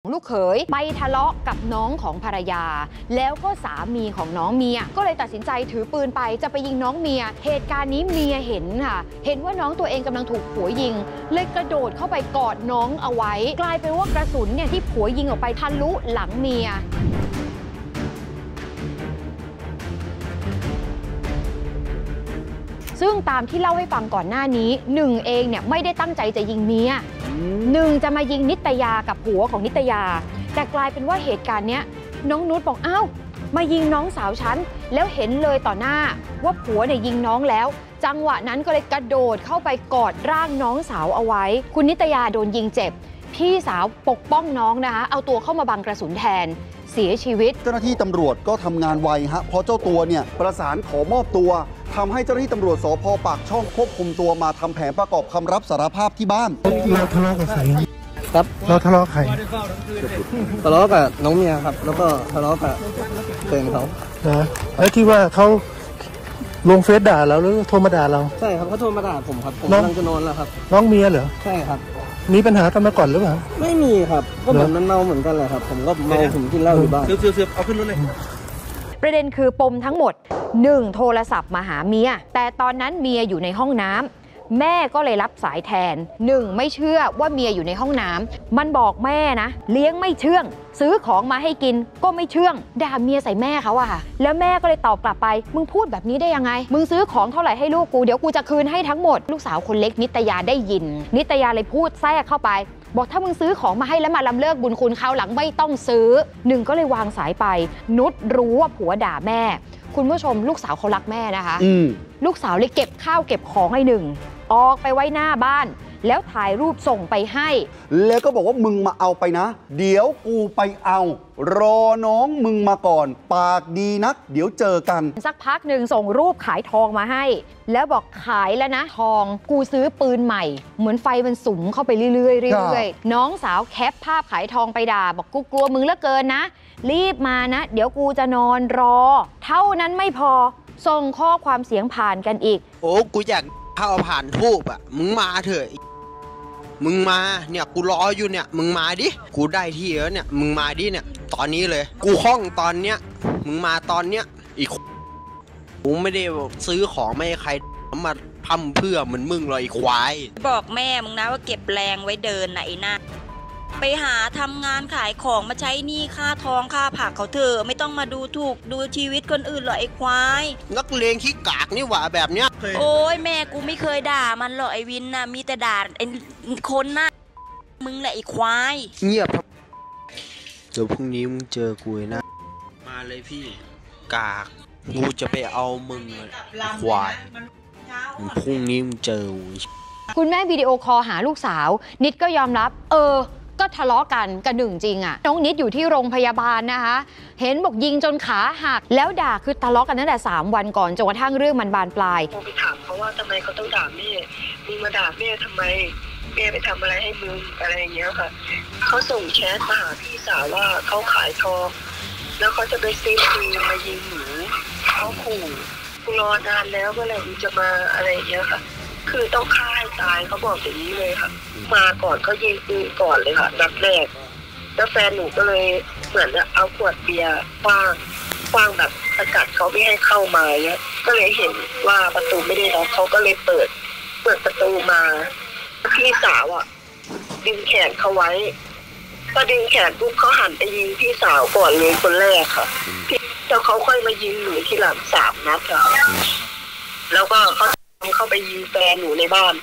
ลูกเขยไปทะเลาะกับน้องของภรรยาแล้วก็สามีของน้องเมียก็เลยตัดสินใจถือปืนไปจะไปยิงน้องเมียเหตุการณ์นี้เมียเห็นค่ะเห็นว่าน้องตัวเองกำลังถูกผัวยิงเลยกระโดดเข้าไปกอดน้องเอาไว้กลายเป็นว่ากระสุนเนี่ยที่ผัวยิงออกไปทะลุหลังเมียซึ่งตามที่เล่าให้ฟังก่อนหน้านี้หนึ่งเองเนี่ยไม่ได้ตั้งใจจะยิงเมียหนึ่งจะมายิงนิตยากับผัวของนิตยาแต่กลายเป็นว่าเหตุการณ์เนี้ยน้องนุชบอกอ้าวมายิงน้องสาวฉันแล้วเห็นเลยต่อหน้าว่าผัวเนี่ยยิงน้องแล้วจังหวะนั้นก็เลยกระโดดเข้าไปกอดร่างน้องสาวเอาไว้คุณนิตยาโดนยิงเจ็บพี่สาวปกป้องน้องนะคะเอาตัวเข้ามาบังกระสุนแทนเสียชีวิตเจ้าหน้าที่ตำรวจก็ทำงานไวฮะเพราะเจ้าตัวเนี่ยประสานขอมอบตัวทำให้เจ้าหน้าที่ตำรวจสภ.ปากช่องควบคุมตัวมาทำแผนประกอบคำรับสารภาพที่บ้านเราทะเลาะกับใครครับเราทะเลาะใครทะเลาะกับน้องเมียครับแล้วก็ทะเลาะกับแฟนเขาแล้วที่ว่าเขาลงเฟซด่าเราหรือโทรมาด่าเราใช่ครับเขาโทรมาด่าผมครับผมกำลังจะนอนแล้วครับน้องเมียเหรอใช่ครับมีปัญหากันมาก่อนหรือเปล่าไม่มีครับก็เหมือนมันเมาเหมือนกันแหละครับผมก็เมาผมกินเหล้าอยู่บ้านเสือเอาขึ้นรถเลยประเด็นคือปมทั้งหมด1โทรศัพท์มาหาเมียแต่ตอนนั้นเมียอยู่ในห้องน้ำแม่ก็เลยรับสายแทน1ไม่เชื่อว่าเมียอยู่ในห้องน้ำมันบอกแม่นะเลี้ยงไม่เชื่องซื้อของมาให้กินก็ไม่เชื่องด่าเมียใส่แม่เขาอะค่ะแล้วแม่ก็เลยตอบกลับไปมึงพูดแบบนี้ได้ยังไงมึงซื้อของเท่าไหร่ให้ลูกกูเดี๋ยวกูจะคืนให้ทั้งหมดลูกสาวคนเล็กนิตยาได้ยินนิตยาเลยพูดแทรกเข้าไปบอกถ้ามึงซื้อของมาให้แล้วมาลำเลิกบุญคุณคราวหลังไม่ต้องซื้อ1ก็เลยวางสายไปนุชรู้ว่าผัวด่าแม่คุณผู้ชมลูกสาวเขารักแม่นะคะลูกสาวเลยเก็บข้าวเก็บของให้1ออกไปไว้หน้าบ้านแล้วถ่ายรูปส่งไปให้แล้วก็บอกว่ามึงมาเอาไปนะเดี๋ยวกูไปเอารอน้องมึงมาก่อนปากดีนักเดี๋ยวเจอกันสักพักหนึ่งส่งรูปขายทองมาให้แล้วบอกขายแล้วนะทองกูซื้อปืนใหม่เหมือนไฟมันสุมเข้าไปเรื่อยๆน้องสาวแคปภาพขายทองไปด่าบอกกูกลัวมึงเหลือเกินนะรีบมานะเดี๋ยวกูจะนอนรอเท่านั้นไม่พอส่งข้อความเสียงผ่านกันอีกโอ้กูอยากเข้าผ่านทูบอ่ะมึงมาเถอะมึงมาเนี่ยกูรออยู่เนี่ยมึงมาดิกูได้ที่แล้วเนี่ยมึงมาดิเนี่ยตอนนี้เลยกูคล่องตอนเนี้ยมึงมาตอนเนี้ยอีกกูไม่ได้ซื้อของไม่ให้ใครมาพัมเพื่อเหมือนมึงเลยควายบอกแม่มึงนะว่าเก็บแรงไว้เดินไหนนะไปหาทำงานขายของมาใช้หนี้ค่าทองค่าผักเขาเถอะไม่ต้องมาดูถูกดูชีวิตคนอื่นหรอกไอ้ควายนักเลงขี้กากนี่หว่าแบบเนี้ยโอ้ยแม่กูไม่เคยด่ามันหรอกไอ้วินนะมีแต่ด่าไอ้คนน่ะมึงแหละไอ้ควายเงียบเดี๋ยวพรุ่งนี้มึงเจอกูนะมาเลยพี่กากกูจะไปเอามึงควายพรุ่งนี้มึงเจอคุณแม่วิดีโอคอลหาลูกสาวนิดก็ยอมรับก็ทะเลาะกันกับหนึ่งจริงอะน้องนิดอยู่ที่โรงพยาบาลนะคะเห็นบอกยิงจนขาหักแล้วด่าคือทะเลาะกันตั้งแต่3 วันก่อนจนกระทั่งเรื่องมันบานปลายไปถามเขาว่าทำไมเขาต้องด่าแม่มึงมาด่าแม่ทำไมแม่ไปทำอะไรให้มึงอะไรอย่างเงี้ยค่ะเขาส่งแชทมาหาพี่สาวว่าเขาขายทองแล้วเขาจะไปซื้อปืนมายิงหนูเขาขู่กูรอนานแล้วเมื่อไหร่มึงจะมาอะไรอย่างเงี้ยค่ะคือต้องฆ่าให้ตายเขาบอกอย่างนี้เลยค่ะมาก่อนเขายิงปืนก่อนเลยค่ะนัดแรกแล้วแฟนหนูก็เลยเหมือนเอาขวดเบียร์คว้างแบบสกัดเขาไม่ให้เข้ามาเนี่ยก็เลยเห็นว่าประตูไม่ได้ล็อกเขาก็เลยเปิดประตูมาพี่สาวดึงแขนเขาไว้พอดึงแขนปุ๊บเขาหันไปยิงพี่สาวก่อนเลยคนแรกค่ะแล้วเขาค่อยมายิงหนูที่หลัง3 นัดค่ะแล้วก็เขาเข้าไปยิงแฟนหนูในบ้าน